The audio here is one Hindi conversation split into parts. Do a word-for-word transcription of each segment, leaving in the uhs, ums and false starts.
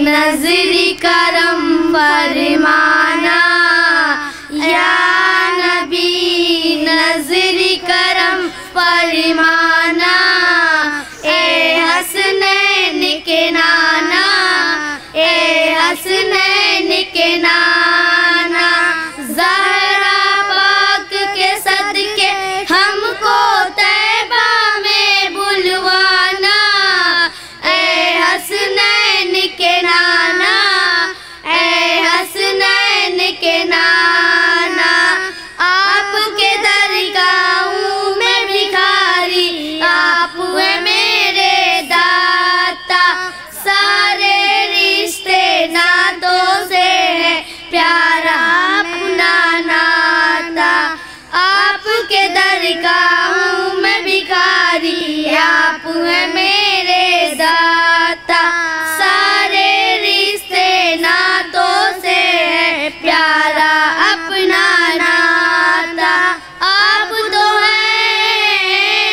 नज़री करम फरमाना, या नबी नज़री करम फरमाना। ए हसनैन के नाना, ए हसनैन के नाना, ज़हरा पाक के सदके हमको तैबा में बुलवाना। ए हसनैन के नाना, ए हसनैन के नाना, आपके दरगाहों में भिखारी, आप हैं मेरे दाता। सारे रिश्ते नातों से है प्यारा अपना नाता। आपके दरगाहों में भिखारी, आप हैं मेरे दाता। सारे रिश्ते नातों से है प्यारा अपना नाता। आप तो हैं,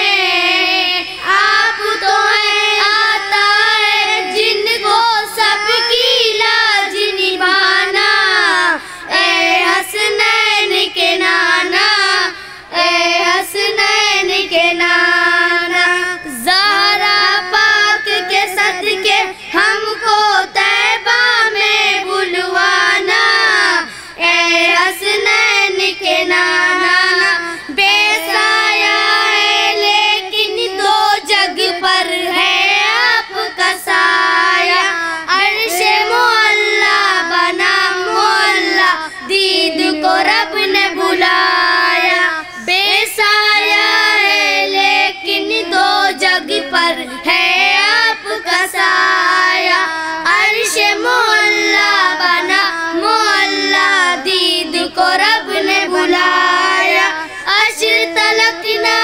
आप तो हैं आता है जिनको सबकी लाज निभाना। ए हसनैन के नाना, ए हसनैन के नाना, ज़हरा पाक के सदके हमको तैबा में बुलवाना। ए हसनैन के नाना, बेसाया है लेकिन दो जग पर है आपका साया। अर्शे मोहल्ला बना मोहल्ला, दीद को रब ने बुलाया। बेसाया है लेकिन दो जग पर है आपका साया। अर्शे मोहल्ला बना मोहल्ला, दीद को रब ने बुलाया। अश्र तलकना,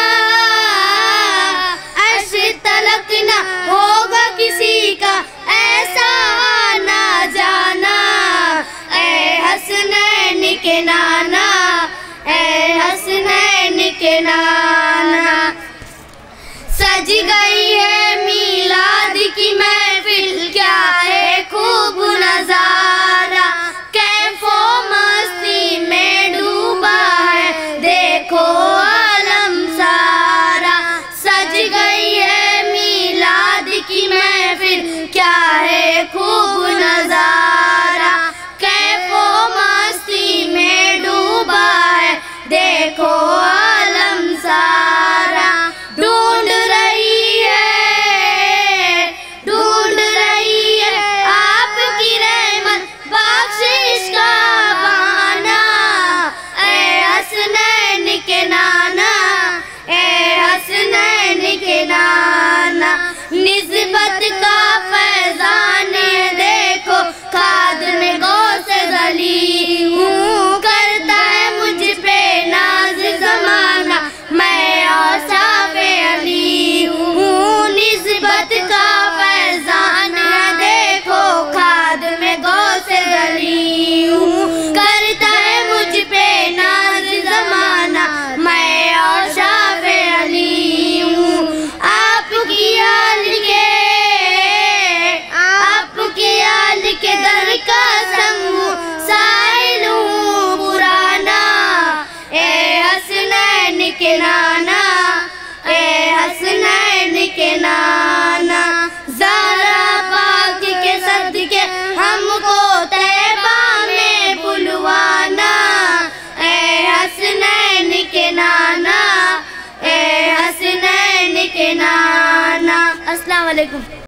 अश्र तलकना होगा किसी का ऐसा आना जाना। ए हसनैन के नाना, ए हसनैन के नाना, सज गई है मीलाद की महफिल, क्या है खूब नजारा। कैफो मस्ती में डूबा है देखो आलम सारा। सज गई है मीलाद की महफिल, क्या है खूब नजारा। कैफो मस्ती में डूबा है देखो आलम सारा। ढूंढ रही है, ढूंढ रही है आपकी रहमत बख्शिश का बहाना। ए हसनैन के नाना, ए हसनैन के नाना, निस्बत का फैज़ान है देखो खाद में गौसे गली हूँ। करता है मुझ पे नाज ज़माना, मैं औसाफ़े अली हूँ। निस्बत का फैज़ान है देखो खाद में गौसे गली हूँ। करता है मुझ पे नाज ज़माना, मैं औसाफ़े अली हूँ। आपकी आल के, आपकी आल के दर का संग साइल हूँ पुराना। ए हसनैन के नाना, ए हसनैन के नाना, ज़हरा पाक के सदके हमको तैबा में बुलवाना। ए हसनैन के नाना, ए हसनैन के नाना। अस्सलाम वालेकुम।